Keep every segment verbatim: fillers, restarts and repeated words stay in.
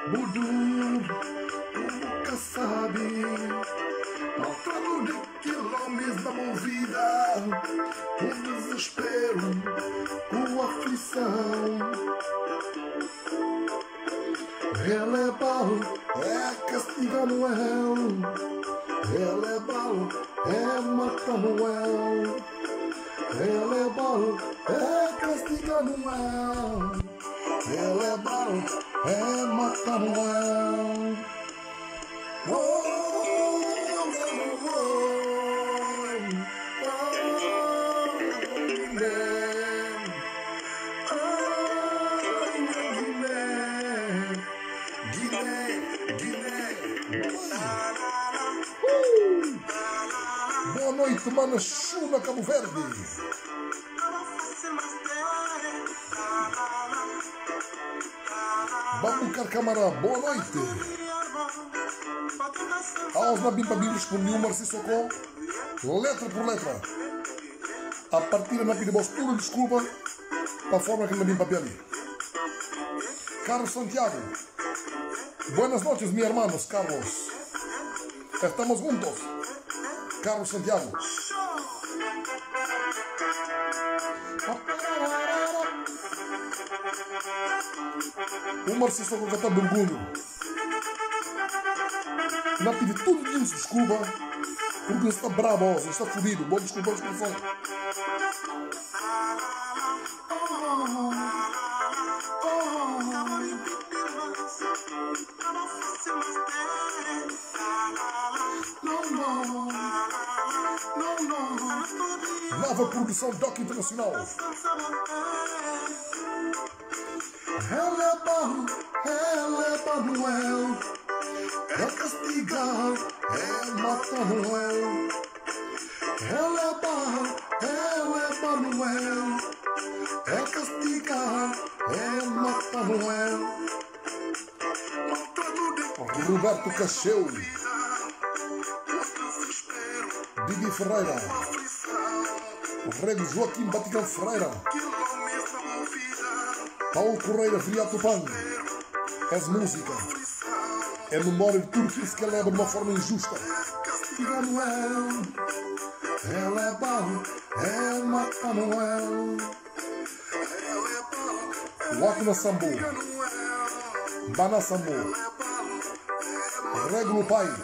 Budur, nunca sabe. Faltando de quilômetros da movida, com desespero, com aflição. Ele é balo, é castiga Noel. Ele é balo, é mata Noel. Ele é balo, é castiga Noel. Ele é balo, é mata Noel. Oh, oh, oh, oh, Guiné. Oh, Guiné. Guiné, Guiné. Uh! Boa noite, mano. Chuva, Cabo Verde. Babucar Camará, boa noite. Aos Nabimpa Bim respondiu Marci Socó, letra por letra. A partir da Napi de Bostura, desculpa, para a forma que Nabimpa ali. Carlos Santiago, buenas noches, mis hermanos, Carlos. Estamos juntos. Carlos Santiago. O Marci Socó que está burgundo. Não pedi tudo isso, desculpa, porque está bravo, está fodido. Bom, desculpa a expressão. Nova produção Doc Internacional. Ela é bom, ela é Papai Noel. É castigar, é matar Noel. Ela é barra, ela é Papai Noel. É castigar, é matar Noel. Roberto Cacheu, Didi Ferreira, Rego Joaquim Baticão Ferreira, Paulo Correia Friato Pan. És música. É memória de tudo que se celebra de uma forma injusta. Castiga Noel, ela é barro, é mata Noel. Wakna Sambo, Bana Sambo, Regulo Pai,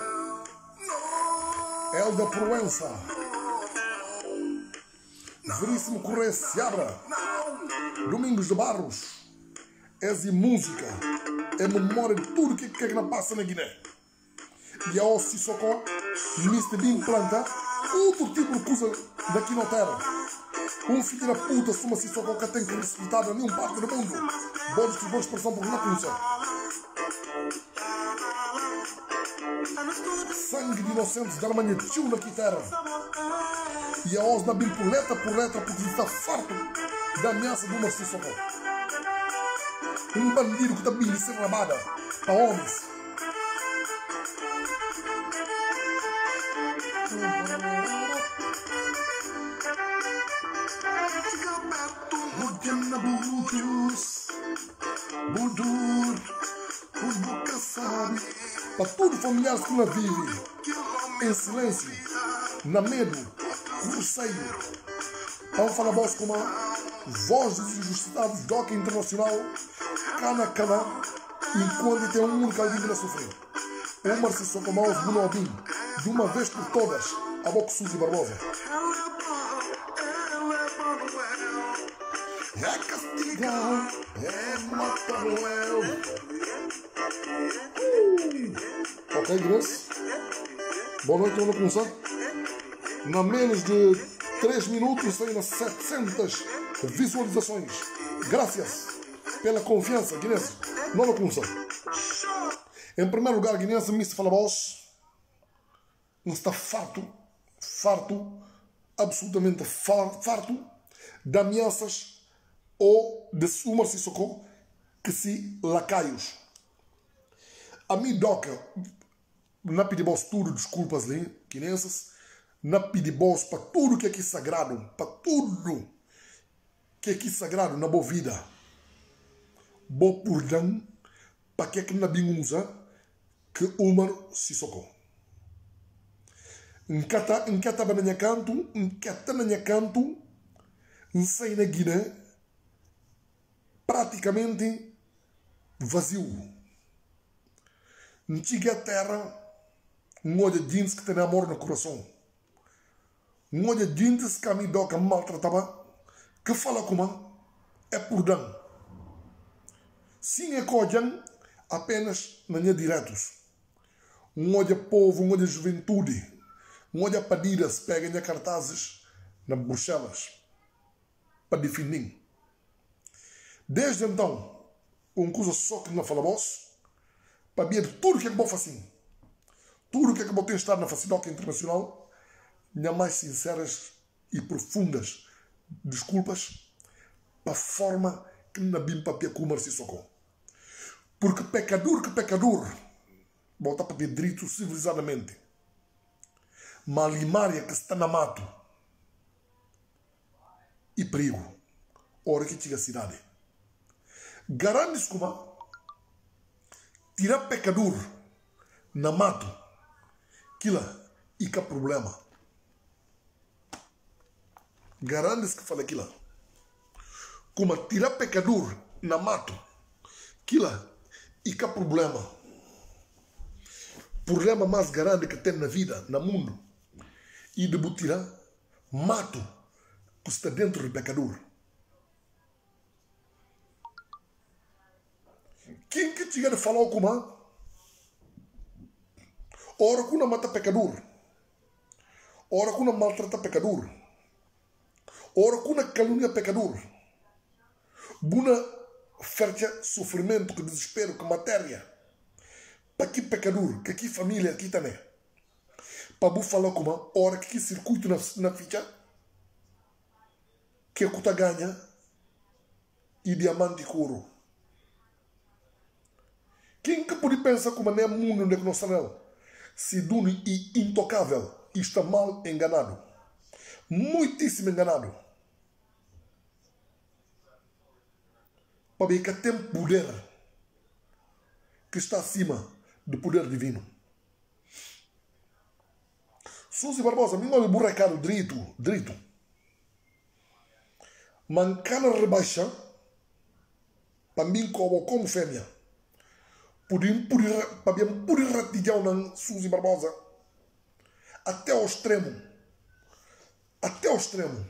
Elda Proença, Veríssimo Correia Seabra, Domingos de Barros. És e música. É memória de tudo que, que, que não passa na Guiné. E a Ossi Socó, mister Bim Planta, outro tipo de coisa daqui na terra. Um filho da puta, suma Sissoko que tem que respeitar a nenhum parte do mundo. Boa boa expressão porque não conhece. Sangue de inocentes da Alemanha tchula aqui terra. E a Osna Bim por letra por letra porque está farto da ameaça de uma Sissoko. Um bandido que está bem de ser rabada para homens. Para todos os familiares que não vivem em silêncio, na medo, com receio, vamos falar voz como a voz dos injustiçados D O C Internacional. Cana, cana, enquanto tem um único alguém que não sofreu. O Marci Socó Maus Bunobim, de uma vez por todas, a boca Suzy Barbosa. É castigar, é matar Noel. Uh. Ok, Grace. Boa noite, vamos começar. Na menos de três minutos, tem nas setecentas visualizações. Graças pela confiança, Guinense. Não vou começar. Em primeiro lugar, Guinense, mister Falabos, não está farto, farto, absolutamente farto de ameaças ou de Umar Sissoko que se lacaios. A mim doca, não pedi boss tudo, desculpas ali, Guinenses, não pedi boss para tudo que é aqui sagrado, para tudo que é aqui sagrado na boa vida. Bo perdão para que que na bingunza que Umar Sissoko. Nkata nkata bananya canto, nkata nanya canto, nsai na Guiné praticamente vazio. Nchiga terra, ngoja jeans que tem amor no coração. Ngoja jeans que a mim doca maltratava, que fala como é por dano. Sim é cojan apenas na minha diretos. Ngoja povo, ngoja juventude, ngoja padidas pegam cartazes na Bruxelas para definir. Desde então, um coisa só que não fala voz, para ver tudo que é que vou fazer, tudo que é que vou ter estado na Facidoca Internacional, minhas mais sinceras e profundas desculpas para a forma que na bim papia com o Sissoko. Porque pecador que pecador, volta para ver direito civilizadamente, malimária que está na mato e perigo, hora que chega a cidade. Garantes como tirar pecador na mato, aquilo e que problema. Garantes que fala aquilo. Como tirar pecador na mato, aquilo e que problema. Problema mais grande que tem na vida, no mundo, e de tirar mato que está dentro do pecador. Quem que chega a falar como ora que não mata pecador, ora que não maltrata pecador, ora que não calunia pecador, buna fercha sofrimento, que desespero, que matéria, para que pecador, que aqui família aqui também, para bu falar como ora que circuito na, na ficha, que a cuta ganha e diamante e couro. Quem que pode pensar como é mundo onde nós estamos? Se dune e intocável, está mal enganado. Muitíssimo enganado. Para ver que tem poder que está acima do poder divino. Suzy Barbosa, mim não é burracado direito, direito. Mancana rebaixa, para mim como, como fêmea. Podem poder ratidão na Suzy Barbosa até ao extremo, até ao extremo.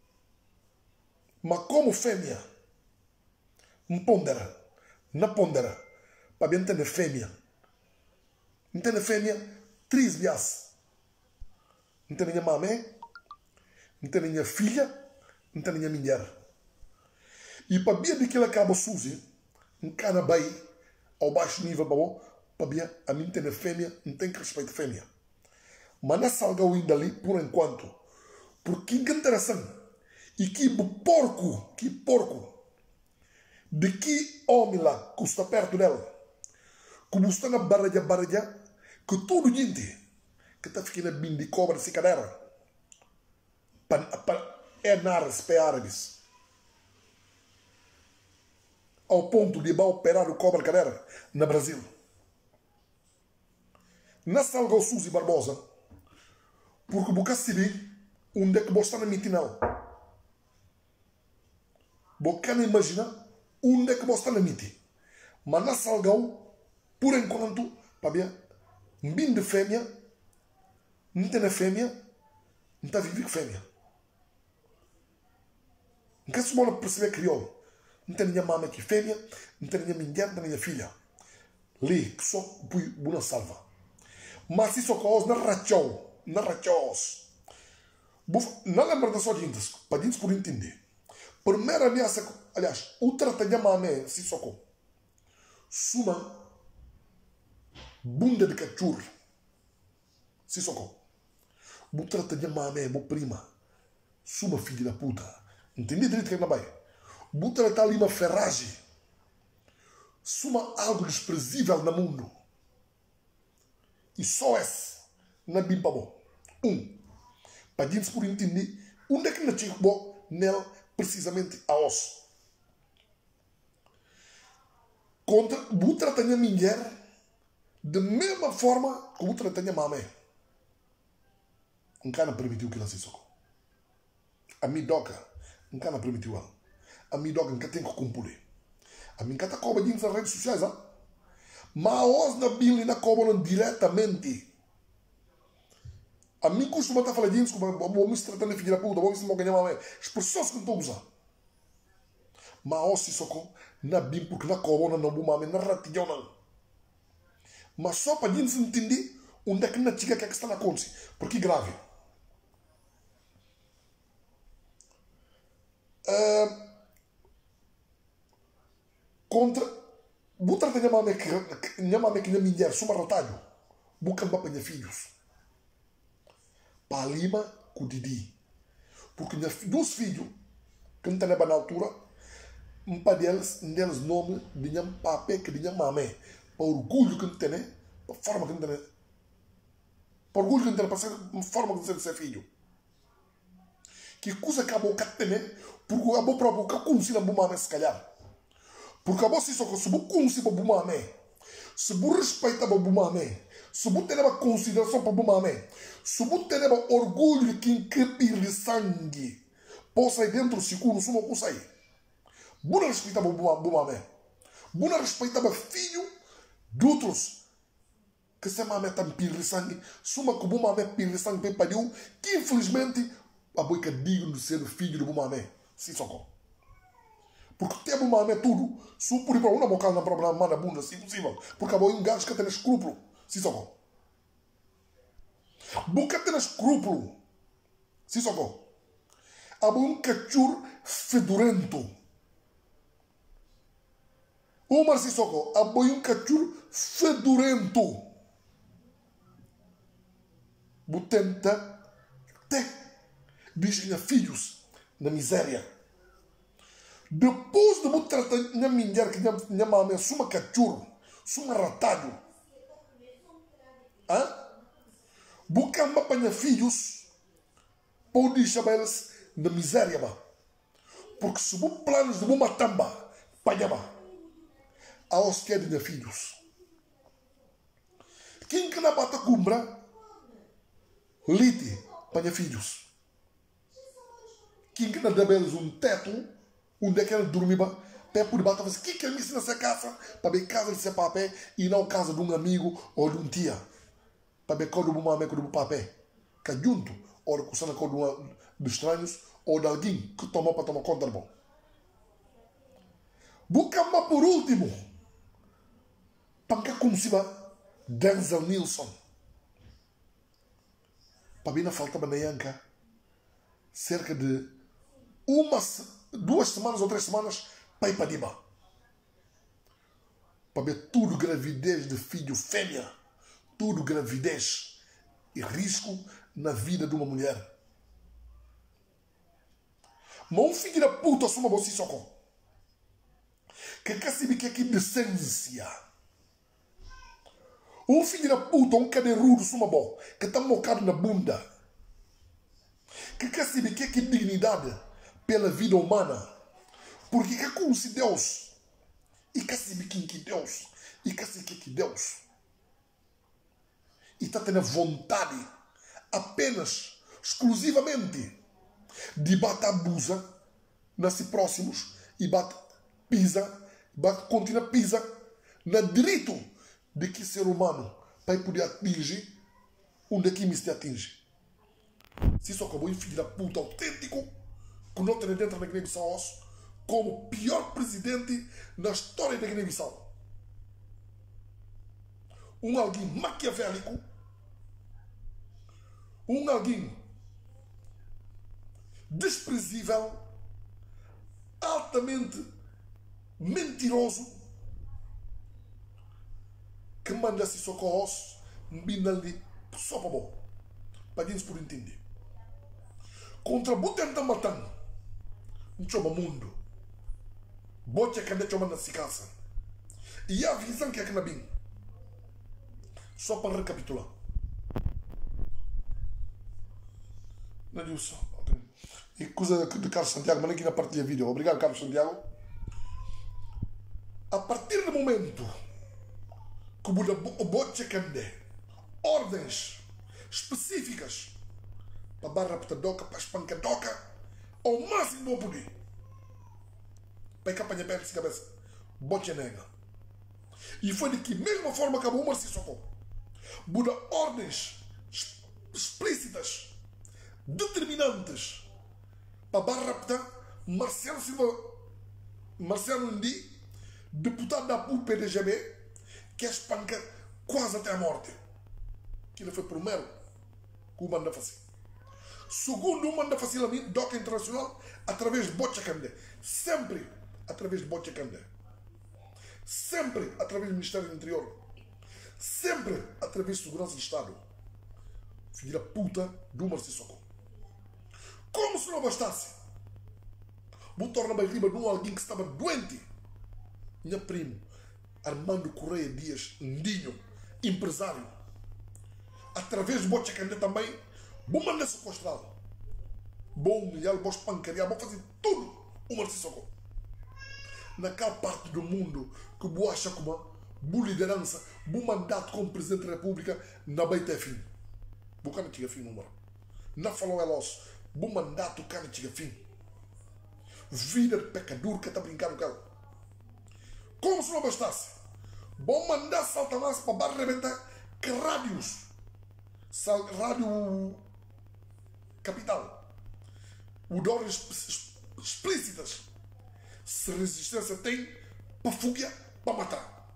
Mas como fêmea, não pondera, não pondera, para bem ter fêmea, não ter fêmea, três vias, não ter minha mamãe, não ter minha filha, não ter minha mulher. E para bem de que ela acaba Suzy, um cara bem ao baixo nível, para ver a mim ter fêmea, não tem que respeitar fêmea. Mas não salga o ainda ali por enquanto. Porque que interessante. E que porco, que porco, de que homem lá que está perto dela, como está na barraja, barraja, que todo gente que está ficando bem de cobra de cadeira, para enares, para árabes. Ao ponto de operar o cobra cadeira no Brasil. Na salga o Suzy Barbosa, porque você sabe onde é que você está na mitinal. Você não imagina onde é que você está na mitinal. Mas na salga, por enquanto, para ver, bem de fêmea, não tem fêmea, não está vivendo com fêmea. Não quer se perceber crioulo. Não tem minha mama aqui fêmea, não tem minha mulher, não tem minha filha. Lê, que só pui uma salva. Mas isso causa na rachão, na rachós. Não lembra da sua gente, para gente por entender. Primeira ameaça, aliás, outra tem mama, se socorro. Suma, bunda de cachorro. Se socorro. Outra tem mama, boa prima. Suma filha da puta. Entendi direito que é na baia. Butra está ali uma ferragem. Suma algo desprezível no mundo. E só esse na bimpa bom. Um. Para gente por entender onde é que não chega bom nela precisamente a osso. contra o tratar a mulher da mesma forma que o tratar a mamãe. Nunca não permitiu que ela se socorra. A minha doca nunca não permitiu ela. A minha doca nunca tem que cumprir. A minha nunca está cobrando nas redes sociais, hein? Mas os na Bíblia não cobram diretamente. A mim costuma estar falando disso, vou me tratando de filha da puta, vou me ganhar mamãe. As pessoas que não estão usando. Mas os se socorro na Bíblia porque não cobram, não vou mamãe, não ratilham, não. Mas só para a gente entender onde é que não chega que é que está na consciência. Porque é grave. Uh, contra vou tratar de mamãe que minha mamãe que minha mulher suma retalho vou cambar para meus filhos para Lima com o Didi porque minha dois filhos que não têm na altura um para deles deles nome de minha papai que de minha mamãe para orgulho que não tem para forma que não tem para orgulho que não tem para ser forma que não tem ser filho que coisa que a boca tem porque a boca própria que conhece a mamãe se calhar porque a você só que se você conhece a mamãe se você respeita a mamãe se você tem uma consideração para a mamãe se você tem um orgulho de quem quer sangue possa ir dentro seguro se não sair você não respeita a mamãe você não respeita o filho de outros que se a mamãe está em sangue se uma que a mamãe pirre sangue para Deus que infelizmente a boca digno de ser filho de mamãe se socorre. Porque tem uma mamãe tudo, se o por para uma boca na própria mão na bunda, se possível. Porque a boca um gajo que tem escrúpulo, se socorre. Boca tem escrúpulo, se socorre. A boca um cachorro fedorento. Uma se socorre, a boca um cachorro fedorento. Botenta te deixa filhos na miséria. Depois de você tratar minha mulher, que minha mamãe, suma cachorro, suma ratalho, você ama para filhos, pode deixar eles na miséria, porque se você planos de você matar, para a os que de filhos. Quem que não bata cumbra, lite para filhos. Quem que não dá eles um teto, onde é que ele dormia, para poder bater, o que que ele me ensina nessa casa? Para ver casa de seu papel e não casa de um amigo ou de um tia. Para ver quando uma amiga do papel. Que é junto, ou que está na cor de estranhos, ou de alguém que toma para tomar conta do bom. Buscamos por último, para que consiga Denzel Nilson. Para mim não falta bananha, cerca de uma duas semanas ou três semanas para ir para Diba. Para ver tudo gravidez de filho fêmea. Tudo gravidez e risco na vida de uma mulher. Mas um filho da puta assuma você socorro. Que quer saber que é que decência. Um filho da puta, um cadeirudo suma bom. Que está mocado na bunda. Que quer saber que é que dignidade pela vida humana, porque que conhece Deus e que sabe quem que Deus e que sabe que Deus e está tendo vontade apenas, exclusivamente de bater abusa nasce próximos e bate pisa, bate continua pisa na direito de que ser humano para poder atingir onde é que me se atinge. Se isso acabou em filho da puta autêntico que não tem dentro da Guiné-Bissau como o pior presidente na história da Guiné-Bissau. Um alguém maquiavélico, um alguém desprezível, altamente mentiroso, que manda-se socorros, mbinali só para bom, para gente por entender. Contra o tenta matando. Não chama mundo. Bote que anda chamando na casa. E a visão que é que na bem. Só para recapitular. Não digo só. E coisa de Carlos Santiago, mas aqui na partilha vídeo. Obrigado, Carlos Santiago. A partir do momento que o bote cande ordens específicas para barra petadoca, para espancadoca, ao máximo do poder. Para que apanha perto de cabeça. Bote nega. E foi de que mesma forma que a Umar Sissoko Buda ordens explícitas, determinantes para barra peta Marcelo Silva, Marcelo Ndi, deputado da P U P D G B, que espanca quase até a morte. Aquilo foi primeiro que o manda fazer. Segundo, o manda fazer a mim, DOCA Internacional, através de Bocha Candé. Sempre através de Bocha Candé. Sempre através do Ministério do Interior. Sempre através de Segurança de Estado. Filha da puta do Umar Sissoko. Como se não bastasse, vou tornar a riba de um alguém que estava doente. Minha primo, Armando Correia Dias Ndinho, empresário. Através de Bocha Candé também, vou mandar sequestrá-lo. Vou humilhá-lo, vou espancarear, vou fazer tudo. Umar Sissoko. Naquela parte do mundo que vou achar como uma liderança, vou mandato como Presidente da República, não vai ter fim. Vou cá não tinha fim, número. Não falou ela, vou mandato cá não tinha fim. Vida de pecador que está brincando com ela. Como se não bastasse, vou mandar saltar mais para barra arrebentar que rádios. Rádio Capital. O dólares explícitas. Se resistência tem, para fuga, para matar.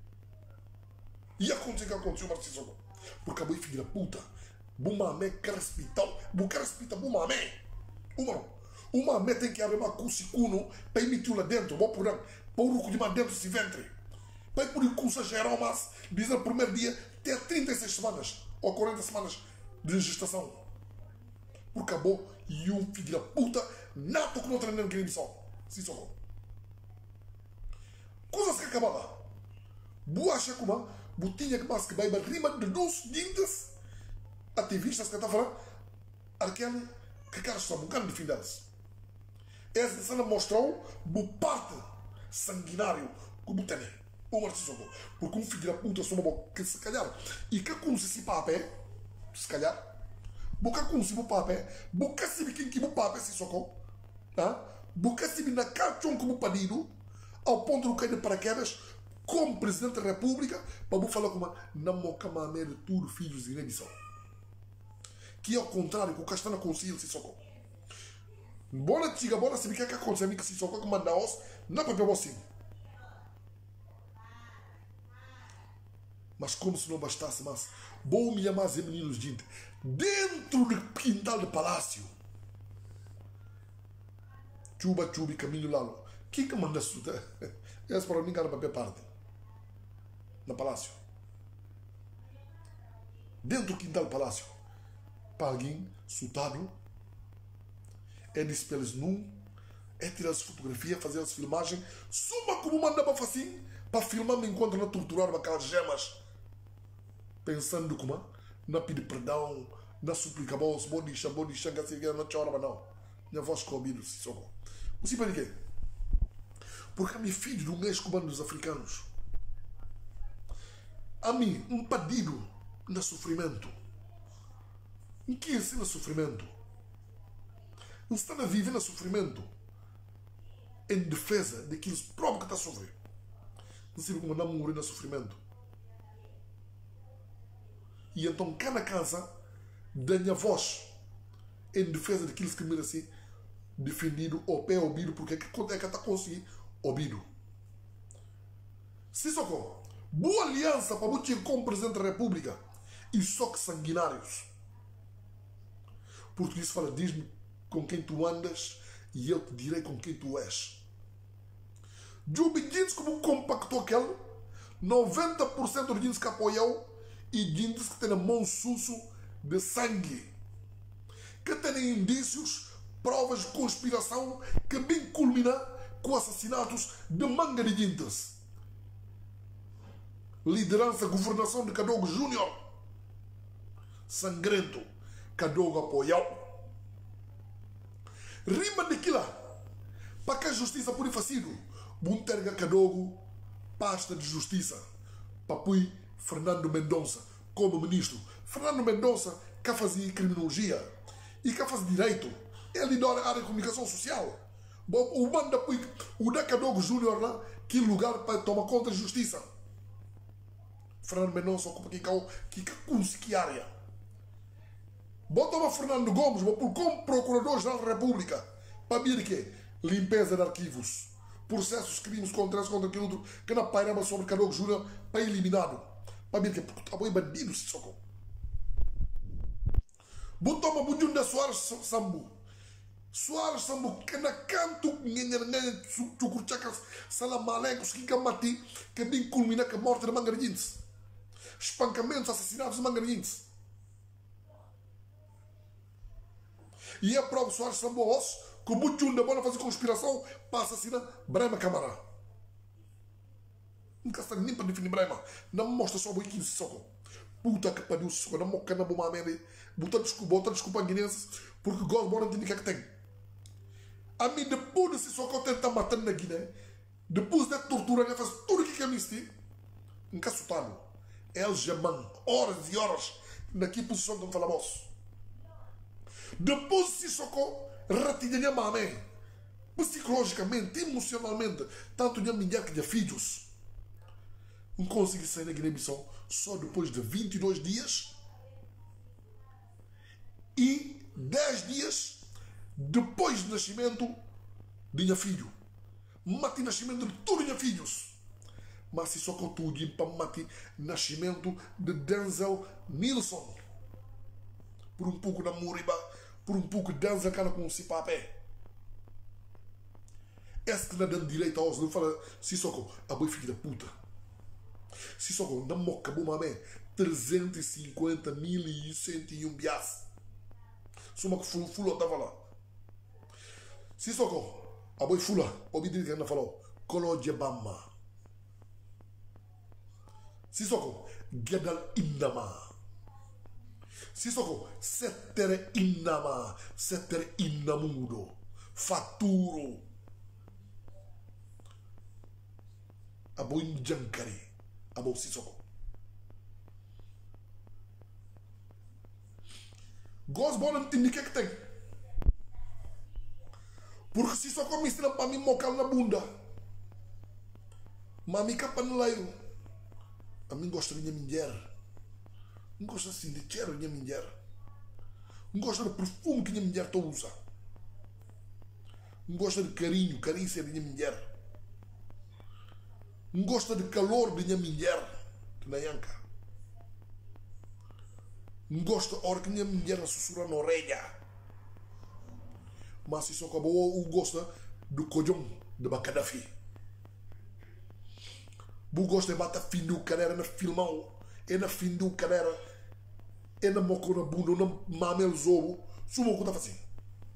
E aconteceu o que aconteceu, Umar Sissoko. Porque a boa filha da puta, Bumamé quer respeitar, bu quer respeitar Bumamé. Uma, uma mé tem que arrumar com o cicuno para emitir lá dentro, vou por para o ruco de lá dentro se ventre. Para por ir com o geral, mas dizer o primeiro dia, ter trinta e seis semanas ou quarenta semanas de gestação. Porque acabou e um filho da puta, nato que não treina no crime só. Sissoko. Coisas que acabava. Boa acha como botinha que mais que vai rima de dois dentes. Ativistas que está falando. Aquele que quer só um bocado de fim delas. Essa cena mostrou o parte sanguinário que o tem. Umar Sissoko. Porque um filho da puta só uma que se calhar. E que como se se papé. Se calhar. Boca como se o papé. Boca se quem que o papé Sissoko. Boca se na cartão como pedido. Ao ponto do cair de paraquedas, como Presidente da República, para vou falar como na moca mamé de tudo, filhos de remissão. Que é ao contrário, que o Castana consiga Sissoko. Bola tiga, bola se me quer que acontece, me que Sissoko que manda os, não para assim. Mas como se não bastasse mais, bom me mais meninos de dentro do quintal do palácio. Chuba, chuba, caminho lá. Quem que manda isso? Esse para mim cara para parte. No palácio. Dentro do quintal do palácio. Para alguém, sutado. É despeles nu. É tirar as fotografias, fazer as filmagens. Suma como manda para fazer. Para filmar me enquanto não torturar aquelas gemas. Pensando como não pedir perdão. Não suplicar. Bom deixa, bom deixa. Não chora, mas não. Minha voz com ouvido. Você para quê? Porque a minha filha do mês comando dos africanos. A mim, um pedido no sofrimento. Em que ensina sofrimento? Não está a viver no sofrimento em defesa daqueles próprios que está a sofrer. Não sei como não morrer no sofrimento. E então, cada casa, da minha voz em defesa daqueles que merecem defendido ou pé ouvido, porque é que está conseguindo ouvido. Sissoko, boa aliança para você como Presidente da República e só que sanguinários. Português fala, diz-me com quem tu andas e eu te direi com quem tu és. Jubi diz como compactou aquele, noventa por cento dos jeans que apoiou e jeans que tem a mão susso de sangue. Que tem indícios, provas de conspiração que bem culmina com assassinatos de manga de guintas. Liderança, governação de Kadogo Júnior. Sangrento. Kadogo apoiou. Rima daquilo. Para que a justiça por facido. Bunterga Kadogo pasta de justiça para pôr Fernando Mendonça como ministro. Fernando Mendonça que fazia criminologia e que fazia direito. Ele dá a área de comunicação social. O manda pôr o Decadogo Júnior lá, que lugar para tomar conta de justiça. Fernando Mendonça ocupa que que que que área. Bota o Fernando Gomes como Procurador-Geral da República para ver que limpeza de arquivos, processos, crimes contra esse, contra aquele outro, que na pairama sobre Cadogo Júnior para eliminado. Para ver que está bem bandido, se socorro. Bota uma budinha da Soares Sambu. Soares Sambu, que na canto, chucurchacas, salamalecos, que camati, que bem culmina com a morte de Mangarinhos. Espancamentos, assassinatos de Mangarinhos. E a própria Soares Sambu, que muito da bola fazer conspiração para assassinar Brema Camara. Nunca está nem para definir Brema. Não mostra só o que se socorro. Puta que pariu, socorro. Não moca na bomba mesmo. Bota desculpa, bota desculpa a guinenses, porque gosto de não tem que tem. A mim, depois de se socorro tentar matar na Guiné, depois da tortura, ele faz tudo o que quer mister. Nunca sutano. El Jaman, horas e horas, naquela posição que falamos. Depois de se socorro, ratinha mamãe, psicologicamente, emocionalmente, tanto minha mulher que minha filhos. Não consegui sair da Guiné-Bissau só depois de vinte e dois dias e dez dias depois do nascimento de minha filho. Mati nascimento de todos meus filhos. Mas se só que eu tudo para mati nascimento de Denzel Nilson. Por um pouco da Muriba, por um pouco de Denzel cara com um cipapé. Esse que não dá direito aos não fala, se só que a boi filho da puta. Se só que não moca bom mamé, trezentos e cinquenta mil e cento e um bias. Suma que fulo fulo estava lá. Se só que a boi fula, obedece que ainda falou, colódia bama. Se só que gedal indama. Se só que setere indama, setere indamudo, faturo. A boi jankari. A boi se só que. Gos bom não tem o que que tem. Porque se só come estrela para mim mocal na bunda. Mami capa no laio. A mim gosta de minha mulher. Não gosta assim de cheiro de minha mulher. Não gosta do perfume que minha mulher usa. Não gosta de carinho, carícia de minha mulher. Não gosta de calor de minha mulher. Que na yanca. Não gosta da hora que minha mulher sussurra na orelha. Mas se só acabou o gosta do cojão de Bacadafi. Bu gosta de bater fim do carreira na filmão. É na fim do carreira. É na moco na bunda, na mamel zobo. Suma o que tá fazendo.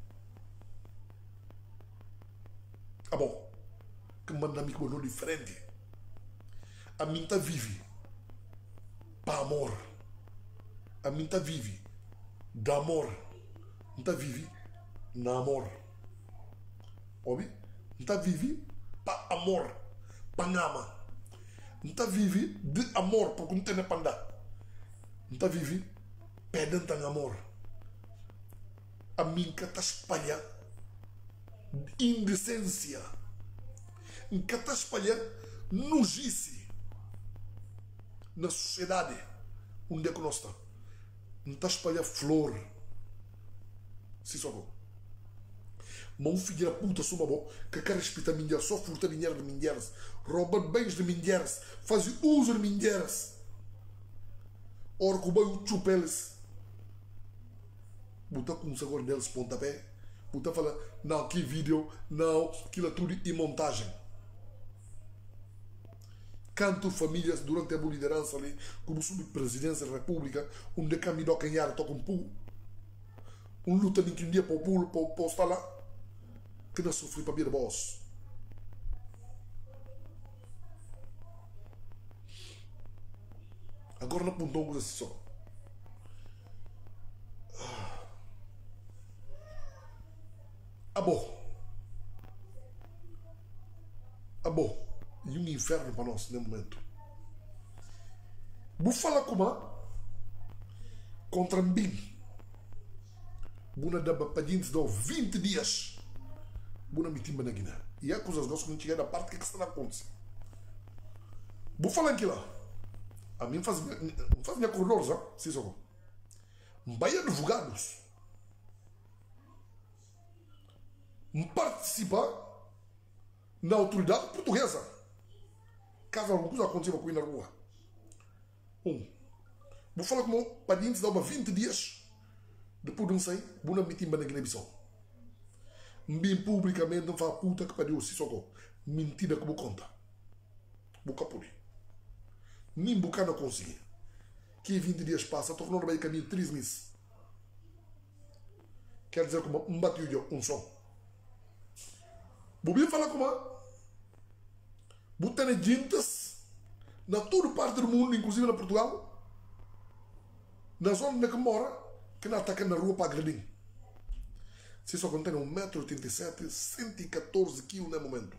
Ah bom. Que manda me com diferente. A mim tá vive. Pa amor. A mim tá vive. Da amor. Não tá vive. Na amor. Ouve? Não tá vive. Pa amor. Pa ngama. Não está vive de amor, porque não tem nem para andar. Não está vive pedante em amor. A mim que está espalha indecência. Que está espalha nojice na sociedade onde é que nós estamos. Não está espalha flor. Se socorro. Mas um filho da puta suma bom que quer respeitar mulheres, só furta dinheiro de mulheres, rouba bens de mulheres, faz uso de mulheres. Ora que o banho chupa eles. Buta com um agora deles pontapé. Buta fala, não, que vídeo, não, aquilo é tudo e montagem. Canto famílias durante a boa liderança ali, como subpresidência da República, onde caminhou a canhar, toca um pulo. Um luta nem que um dia para o pulo, para o estar lá. Que não sofri para vir boss. Agora não apontou coisa assim só. Ah bom. Ah bom. E um inferno para nós nesse momento. Vou falar como contra mim. Buna dá para gente dar vinte dias. Buna me timba na Guiné. E é coisas que não chegar da parte que está acontecendo. Vou falar aqui lá. A mim faz faz minha corredor, já? Sim, só. Vai advogados. Participa na autoridade portuguesa. Caso alguma coisa aconteça com ele na rua. Um. Vou falar como para gente dar vinte dias. Depois de não sair, vou na mitimba na Guiné-Bissau. Bem publicamente, não fala puta que pariu, se socorro. Mentira que vou contar. Vou capulir. Nem buscar não consegui. Que vinte dias passa, tornou no caminho três meses. Quer dizer como um bateu um som. Vou bem falar como vou ter gentes na toda parte do mundo, inclusive na Portugal, na zona onde eu moro, que não ataca na rua para agredir. Se só contém um metro e oitenta e sete, cento e catorze quilos no momento.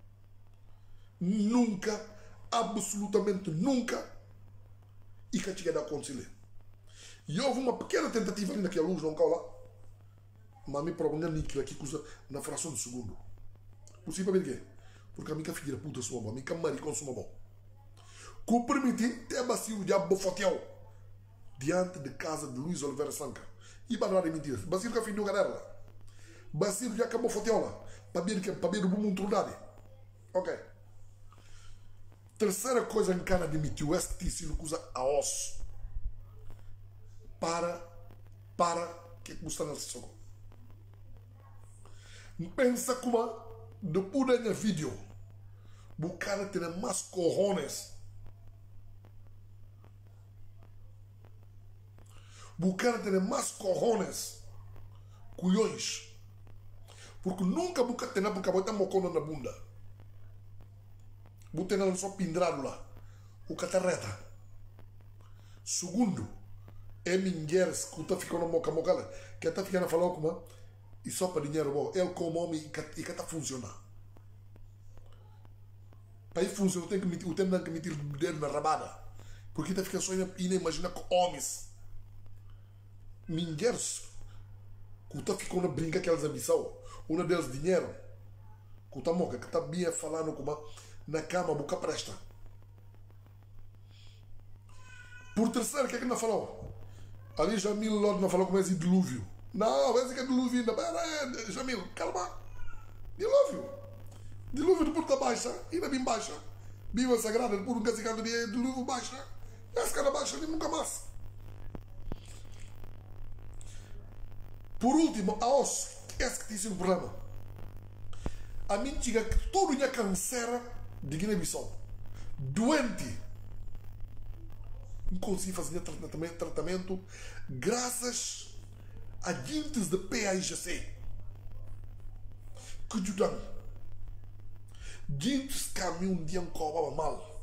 Nunca, absolutamente nunca, e que cheguei a acontecer. E houve uma pequena tentativa ali naquela luz, não caiu lá. Mas me provavelmente níquel aqui coisa na fração de segundo. Por si para ver quê? Porque a minha filha puta sua bom, a minha maricão sua bom. Que permite ter bacio de abofotel diante de casa de Luís Oliveira Sanca. E para de mentira. Bacio que a filha dela. Bacio já acabou fotel lá. Para ver que para ver o mundo trunado. Ok. Terceira coisa em cana admitiu este tecido que usa a osso. Para, para, que custa nesse soco. Pensa como depois da minha vídeo, o cara tem mais cojones. O cara tem mais cojones. Culhões. Porque nunca o cara tem nada porque botar mocona na bunda. O cara só pindrado lá. O catarreta. Segundo, é mulheres que está ficando na moca moca lá. Que está ficando a falar como e só para dinheiro bom. Ele como homem e que está funcionando. Para ir funcionar, tem que meter, o tempo tem que meter o dedo na rabada. Porque está ficando só e nem imagina com homens. Mulheres que está ficando a brincar que elas ambição. Uma delas dinheiro. Que está moca, que está bem falando como na cama, boca presta. Por terceiro, o que é que não falou? Ali Jamil Lord não falou como é esse dilúvio. Não, esse que é dilúvio ainda. Pera, Jamil, calma. Dilúvio. Dilúvio de porta baixa, ainda bem baixa. Bíblia Sagrada, por um casicado de dilúvio baixa. Esse cara baixa, nem nunca mais. Por último, a osso. Esse que tem o problema. A mim chega que todo dia canseira de Guiné-Bissau. Doente. Não consegui fazer tratamento, tratamento graças a agentes de P A I G C que ajudam. Agentes que a mim um dia me cobrava mal.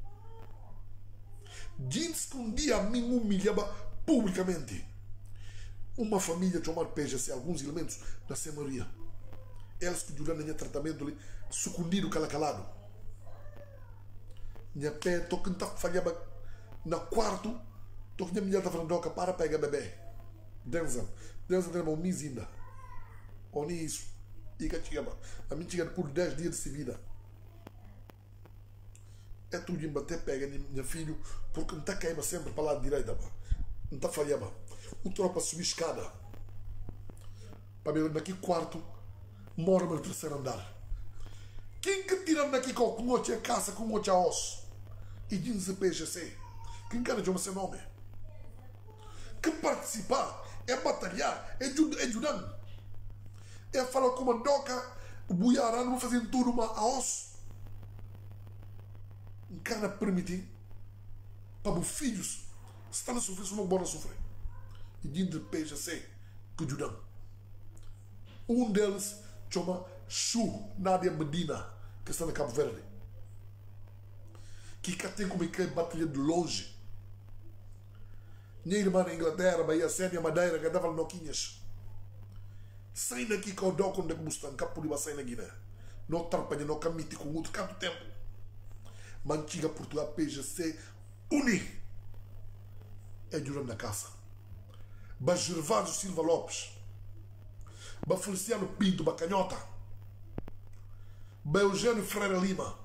Agentes que um dia a mim me humilhava publicamente. Uma família chamada P A I G C, alguns elementos da Semaria. Eles que ajudam no tratamento ali, sucundido calacalado. Minha pé, estou que não falhava no quarto, estou que minha mulher está falando que para pegar bebê. Denzel, Denzel tem uma misinda. Ou nem isso. E que chegava. A mim chegava por dez dias de vida. É tudo em bater, pega minha filho, porque não está caindo sempre para lá de direita. Não está falhava. O tropa subiu escada. Para ver naquele quarto, mora no terceiro andar. Quem que tira daqui com outra casa, com outra osso? E diz P G C. Quem quer de seu nome? Que participar é batalhar, é ajudar. É falar como a doca, o buiará não fazendo tudo uma a osso. Não quer permitir para os filhos, se está a sofrer, se não bora sofrer. E diz P G C que ajudam. Um deles chama Chu Nádia Medina, que está na Cabo Verde. Que cá tem como que batalha de longe. Minha irmã na Inglaterra, Bahia Sénia, Madeira, que dava noquinhas. Sai daqui com o doco onde bustam, cá por ir sair na Guiné. Não atrapalha, não camite com outro canto tempo. Mantiga Portugal P G C uni. É durante a casa. Ba Gervásio Silva Lopes. Ba Feliciano Pinto Bacanhota. Ba Eugênio Freire Lima.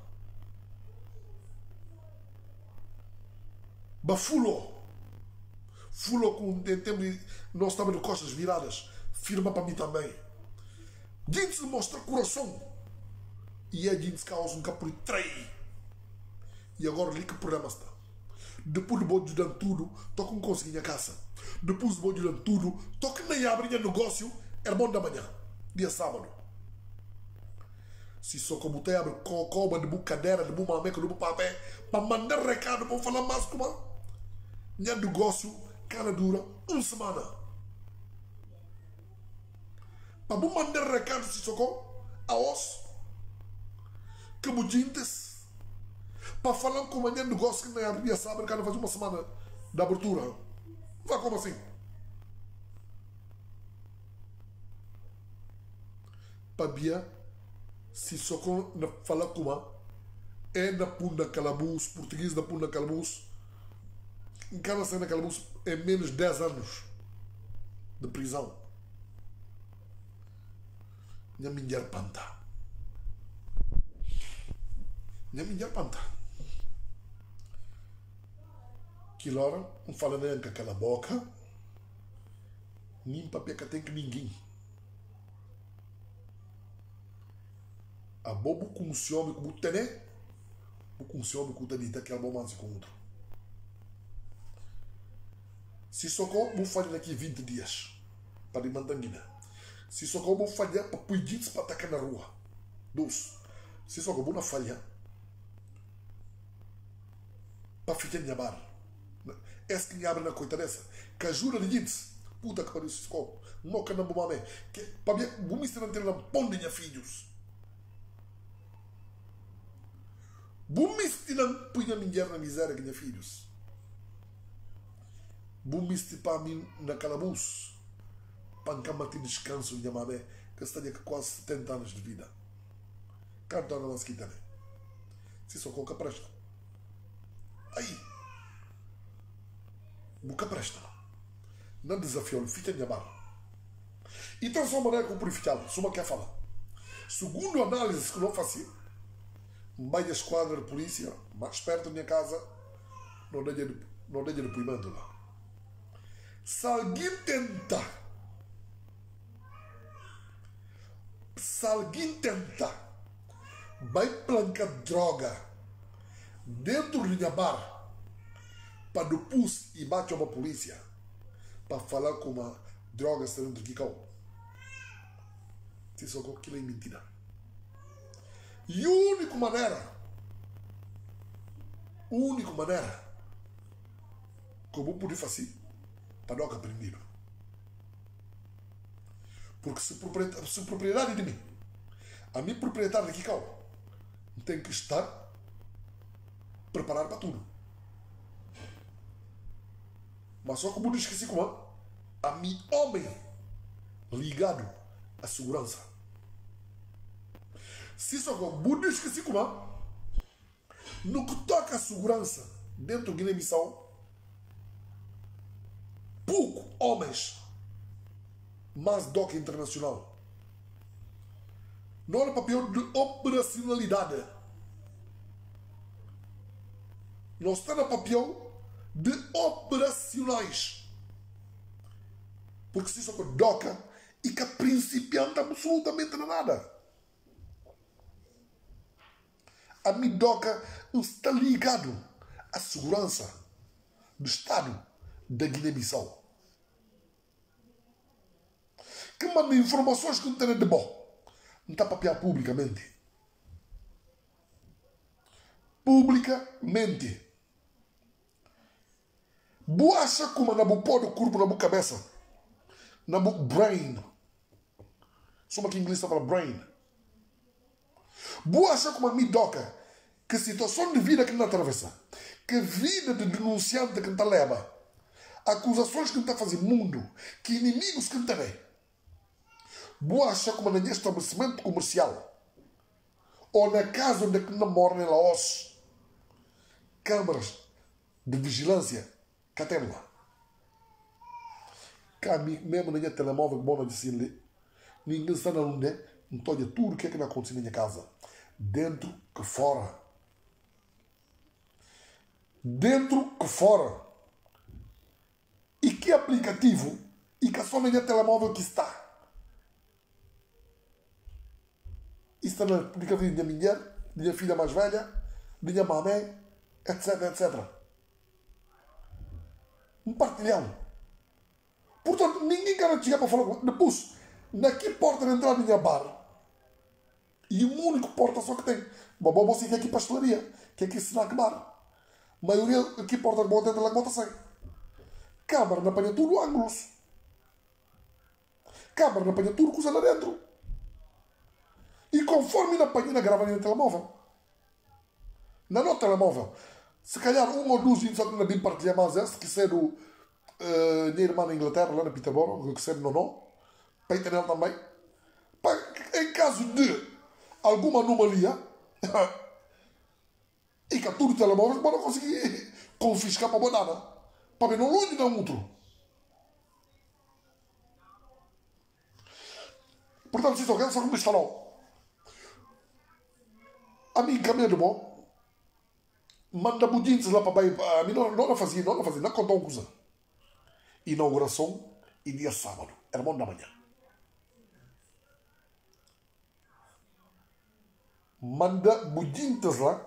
Ba Fulo. Fulo com em tempo de nós estamos de costas viradas. Firma para mim também. Gente mostra coração. E é gente que causa um capri três. E agora ali que o programa está. Depois de vou ajudando tudo, estou com conseguir a casa. Depois de vou ajudando tudo, estou que nem abrir negócio, é bom da manhã, dia sábado. Se só como te abre coba de boa cadeira, de boa mameca, de boa papel, para mandar recado, para falar mais como minha negócio, cara dura uma semana. Para mandar recado, se só com a osso, que mudintes. Para falar com o negócio que não é dia sábado, que faz uma semana de abertura. Vai como assim? Para Bia, se só com falar com a é na Punda Calabuz, português da Punda Calabuz, em cada cena Calabuz é menos de dez anos de prisão. Minha mulher panta. Minha mulher panta. Que hora, não fala nem com aquela boca, nem papel que tem que ninguém. A bobo com o ciúme com o tené, o com o ciúme com o tenita, que é a bomance com o outro. Se socorro, vou fazer daqui vinte dias, para ir mandanguina. Se socorro, vou fazer para puiditos para atacar na rua. Dois. Se socorro, vou na falha, para ficar em bar. Essa que me abre na coita dessa. Que ajuda de gente. Puta que pariu, se socorro. Não que não vou mamar. Para mim, vou me estar na ponte de filhos. Vou me estar na mulher na miséria que minha filhos. Vou me estar para mim na calabouço. Para não ter descanso minha mamãe. Que está com quase setenta anos de vida. Canto a nossa quitana. Se socorro que presta. Aí. Nunca presta. Não desafio, fica em bar. Então, só maneira que eu purificar, só uma quer falar. Segundo a análise que eu faço, meia esquadra de polícia, mais perto da minha casa, não dei de depoimento lá. Se alguém tenta, se alguém tenta, vai plantar droga dentro de minha bar, para depois e bate uma polícia para falar com uma droga dentro de cá. Se só que aquilo é mentira. E a única maneira, a única maneira que eu vou poder fazer para não aprender. Porque se propriedade, se propriedade de mim, a minha propriedade de cá, tem que estar preparado para tudo. Mas só que eu esqueci como a mim homem ligado à segurança. Se só que eu esqueci como no que toca à segurança dentro de Guiné-Bissau, pouco homens mais do que internacional. Não é papel de operacionalidade. Não está no papel de operacionais. Porque se isso é doca e que principiante absolutamente nada. A minha doca está ligado à segurança do Estado da Guiné-Bissau. Que manda informações que não tem de bom. Não está a papiar publicamente. Publicamente. Boa acha como na boa pó do corpo, na boa cabeça. Na boa brain. Só que em inglês fala brain. Boa acha como a minha doca. Que situação de vida que não atravessa. Que vida de denunciante que não está leva. Acusações que não está fazendo mundo. Que inimigos que não está bem. Boa acha como na estabelecimento comercial. Ou na casa onde não mora em Laos. câmaras de vigilância que tem lá. Cá, mesmo na minha telemóvel, bom de dizer, ninguém está na luna, não estou a dizer tudo o que é que não acontece na minha casa. Dentro que fora. Dentro que fora. E que aplicativo e que só na minha telemóvel que está. Isso está na aplicativo da minha mulher, da minha filha mais velha, da minha mamãe, etc, etcétera. Um partilhão. Portanto, ninguém quer chegar para falar com... Depois, naqui porta de entrada da minha bar, e o único porta só que tem. Bom, você quer aqui pastelaria, que é aqui snack bar. A maioria aqui porta de bota entra lá que bota sem. Câmara não apanha tudo ângulos. Câmara não apanha tudo coisa lá dentro. E conforme não apanha, não grava no telemóvel. Não no telemóvel. Se calhar um ou dois só que não bem partilhar mais esse, que ser do uh, minha irmã na Inglaterra, lá na Peterborough, que ser no não, para entender também. Pá, em caso de alguma anomalia, e que tudo o telemóvel, para não conseguir confiscar para a banana. Para ver não longe não outro. Portanto, se isso alguém só que me falou. A mim caminha de bom. Manda budinhos lá para baixo. A mim não, não fazia, não fazia, não contou uma coisa. Inauguração e dia sábado. Era bom da manhã. Manda budinhos lá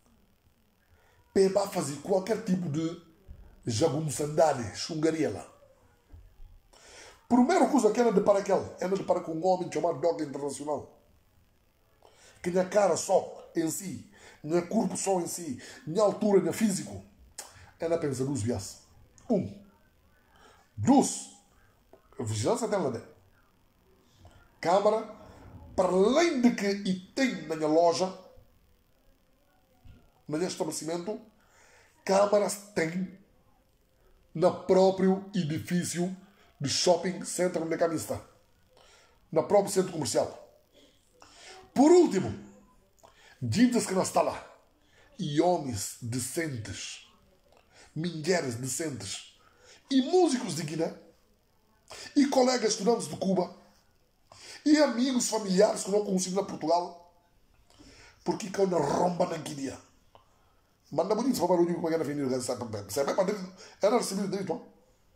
para fazer qualquer tipo de jagunçandade, chungaria lá. Primeira coisa que era de para aquele, era de para com um homem chamado Dog Internacional. Que na cara só em si, no corpo só em si, na altura, no físico, ela pensa duas vias. Um. Dois. A vigilância tem lá dentro. Câmara, para além de que e tem na minha loja, no meu estabelecimento, câmaras tem no próprio edifício de shopping center onde a câmara está. No próprio centro comercial. Por último, gente que não está lá. E homens decentes. Mulheres decentes. E músicos de Guiné. E colegas estudantes de Cuba. E amigos familiares que não consigo na Portugal. Porque que eu não romba na Guiné. Manda bonito para o barulho como é que era finir. Você vai para dentro. Era recebido direito, não?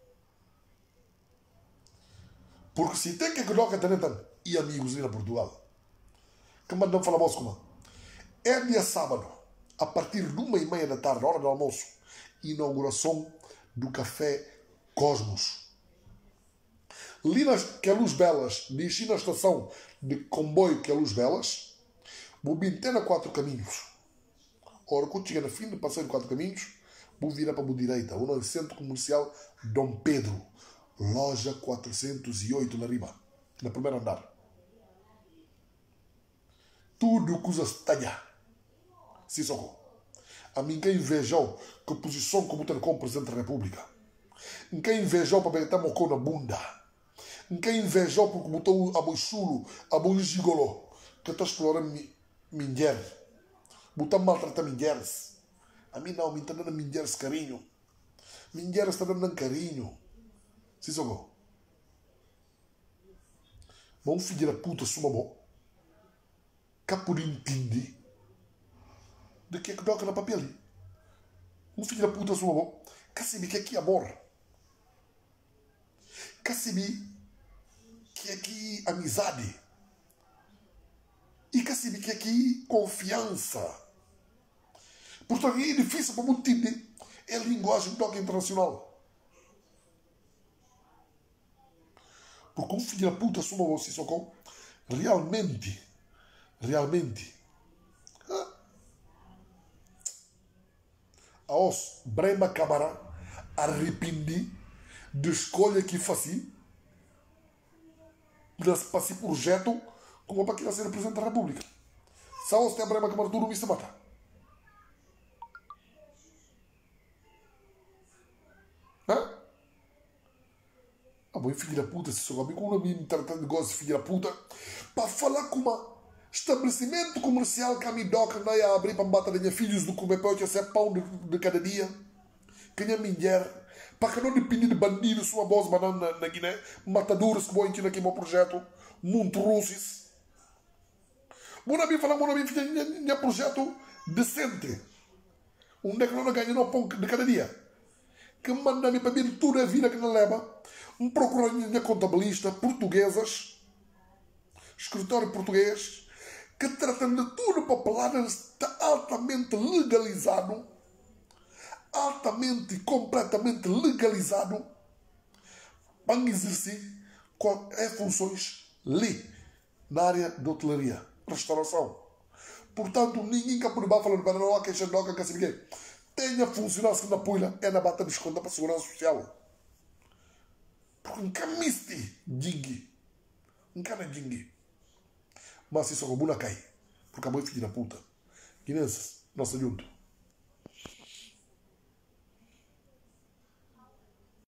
Porque se tem que colocar também e amigos ali na Portugal. Que mandam falar moço como é dia sábado, a partir de uma e meia da tarde, hora do almoço, inauguração do Café Cosmos. Ali nas que é Luz Belas, desci na estação de comboio que é Luz Belas, vou vir até na Quatro Caminhos. Ora, quando chegar no fim do passeio de Quatro Caminhos, vou virar para a direita, ou no Centro Comercial Dom Pedro, loja quatrocentos e oito na Riba, na primeira andar. Tudo coisas talha. Se socorro. A mim quem invejou que posição como ter como Presidente da República. Quem invejou para botar mocô na bunda. Quem invejou porque botou a boi chulo, a boi gigolô. Que está explorando mulher. Botar maltratar mulheres. A mim não, me está dando mulheres carinho. Mulheres está dando carinho. Se socorro. Bom filho da puta, suma bom. Que por entender de que é que toca na papel. Um filho da puta sua bom. Que sabe que é que amor. Que sabe que é que amizade. E que sabe que é que confiança. Portanto, é difícil para muito entender. É a linguagem toca internacional. Porque um filho da puta sua bom, se socorro, realmente Realmente, a os Brema Câmara arrependi de escolha que faci para esse projeto como para querer ser Presidente da República. Se a os tem a Brema Câmara tudo me se mata. Hã? Ah, bom, filho da puta, se sou amigo, não me trata de negócio, filho da puta, para falar com uma estabelecimento comercial que a me doca não ia abrir para bater minha filhos do comer para eu ter pão de, de cada dia. Que minha mulher, para que não depende de bandidos, sua voz banana na, na Guiné, matadores que vão entrar aqui no meu projeto, muito russos. Mona bem falar, mona bem fazer um projeto decente. Onde é que não ganha no pão de cada dia? Que manda-me para ver toda a vida que não leva. Um procurar minha contabilista, portuguesas, escritório português, que tratam de tudo papelada, está altamente legalizado, altamente, completamente legalizado, para exercer qualquer funções ali, na área de hotelaria, restauração. Portanto, ninguém que pode falar para não há queixa de noca que se ninguém tenha funcionado na pulha é na bata de desconto para a segurança social. Porque nunca misti dingue. Nunca na dingue. Mas isso é como uma cai. Porque a mãe fica na puta. Guinenses, nosso junto.